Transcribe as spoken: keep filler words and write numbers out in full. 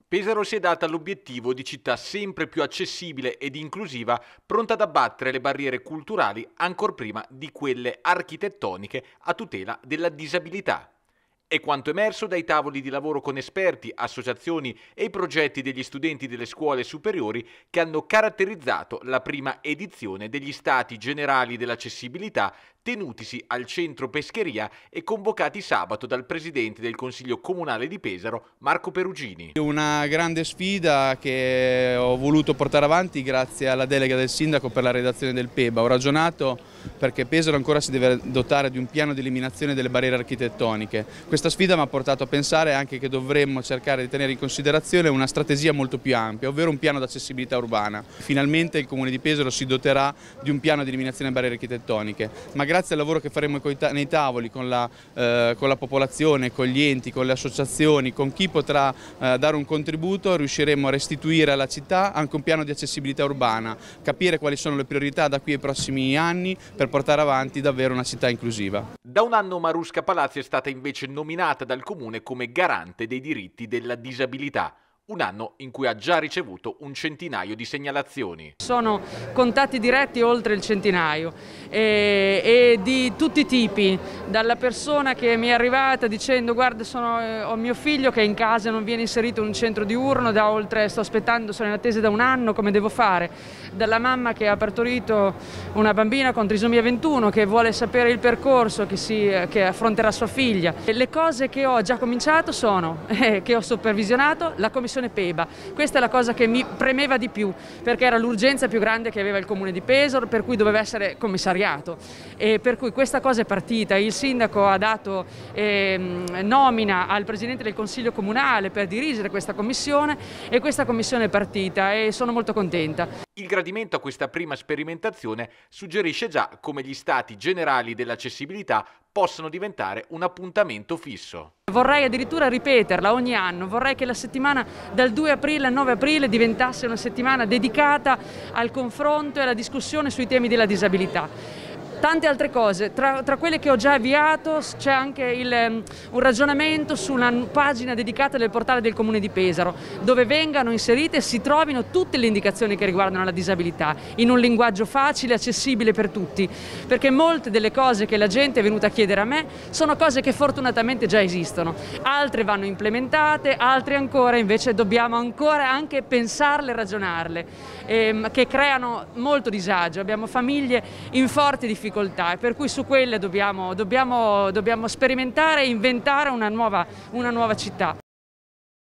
Pesaro si è data l'obiettivo di città sempre più accessibile ed inclusiva, pronta ad abbattere le barriere culturali ancor prima di quelle architettoniche a tutela della disabilità. È quanto emerso dai tavoli di lavoro con esperti, associazioni e i progetti degli studenti delle scuole superiori che hanno caratterizzato la prima edizione degli Stati Generali dell'Accessibilità tenutisi al centro Pescheria e convocati sabato dal presidente del Consiglio Comunale di Pesaro, Marco Perugini. Una grande sfida che ho voluto portare avanti grazie alla delega del sindaco per la redazione del P E B A. Ho ragionato perché Pesaro ancora si deve dotare di un piano di eliminazione delle barriere architettoniche. Questa sfida mi ha portato a pensare anche che dovremmo cercare di tenere in considerazione una strategia molto più ampia, ovvero un piano di accessibilità urbana. Finalmente il Comune di Pesaro si doterà di un piano di eliminazione delle barriere architettoniche, ma grazie al lavoro che faremo nei tavoli con la, eh, con la popolazione, con gli enti, con le associazioni, con chi potrà eh, dare un contributo, riusciremo a restituire alla città anche un piano di accessibilità urbana, capire quali sono le priorità da qui ai prossimi anni per portare avanti davvero una città inclusiva. Da un anno Marusca Palazzi è stata invece nominata dal Comune come garante dei diritti della disabilità. Un anno in cui ha già ricevuto un centinaio di segnalazioni. Sono contatti diretti oltre il centinaio e, e di tutti i tipi, dalla persona che mi è arrivata dicendo guarda sono, eh, ho mio figlio che è in casa e non viene inserito in un centro diurno da oltre, sto aspettando, sono in attesa da un anno, come devo fare? Dalla mamma che ha partorito una bambina con trisomia ventuno che vuole sapere il percorso che, si, che affronterà sua figlia. E le cose che ho già cominciato sono, eh, che ho supervisionato, la commissione P E B A. Questa è la cosa che mi premeva di più perché era l'urgenza più grande che aveva il Comune di Pesaro, per cui doveva essere commissariato e per cui questa cosa è partita. Il sindaco ha dato eh, nomina al Presidente del Consiglio Comunale per dirigere questa commissione e questa commissione è partita e sono molto contenta. Il gradimento a questa prima sperimentazione suggerisce già come gli Stati Generali dell'Accessibilità possano diventare un appuntamento fisso. Vorrei addirittura ripeterla ogni anno, vorrei che la settimana dal due aprile al nove aprile diventasse una settimana dedicata al confronto e alla discussione sui temi della disabilità. Tante altre cose, tra, tra quelle che ho già avviato c'è anche il, un ragionamento su una pagina dedicata del portale del Comune di Pesaro, dove vengano inserite e si trovino tutte le indicazioni che riguardano la disabilità, in un linguaggio facile e accessibile per tutti, perché molte delle cose che la gente è venuta a chiedere a me sono cose che fortunatamente già esistono, altre vanno implementate, altre ancora invece dobbiamo ancora anche pensarle e ragionarle, ehm, che creano molto disagio, abbiamo famiglie in forte difficoltà. E per cui su quelle dobbiamo, dobbiamo, dobbiamo sperimentare e inventare una nuova, una nuova città.